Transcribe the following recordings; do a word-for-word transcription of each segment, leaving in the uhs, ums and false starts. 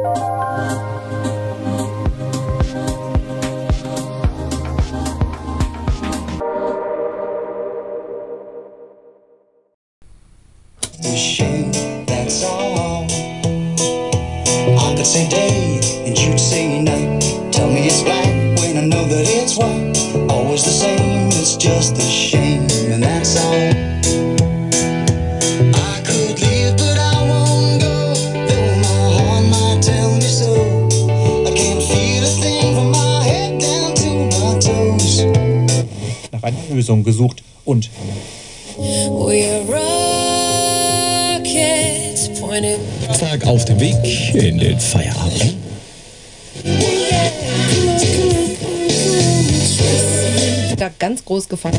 The shame, that's all. I could say day and you'd say night. Tell me it's black when I know that it's white. Always the same, it's just a shame, and that's all. I could leave but I won't go, though my heart might tell me so. I can't feel a thing from my head down to my toes. Nach einer Lösung gesucht und Tag auf dem Weg in den Feierabend. Da ganz groß gefallen.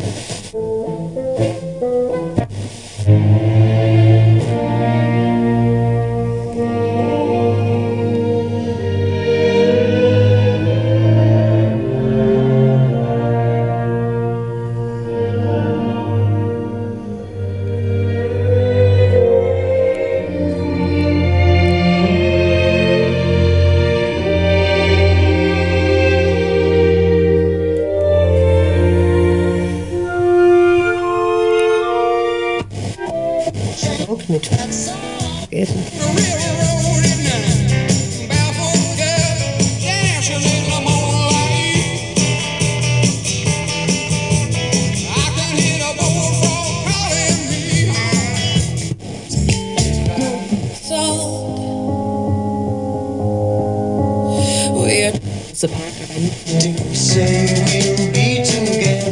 Mit Essen. The Partnerin. Do you say we'll be together?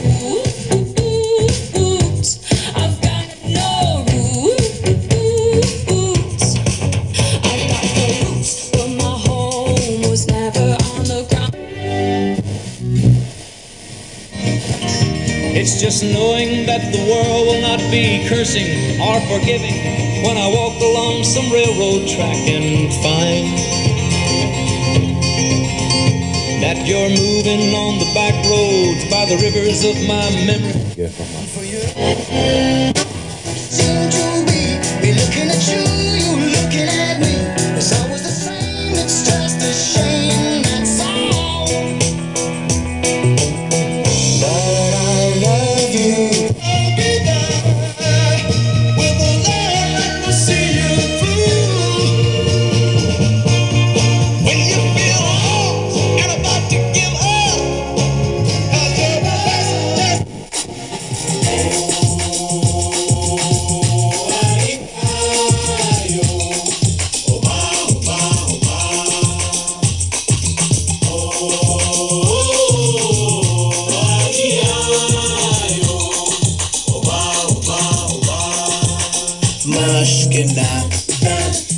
It's just knowing that the world will not be cursing or forgiving when I walk along some railroad track and find that you're moving on the back roads by the rivers of my memory. For you, seem to be, be looking at you, you looking at me. It's always the same, it's just a shame, that's all. But I love you. I'll be there with a love to see you through. When you feel lost and about to give up, 'cause you're the best, Mushkina.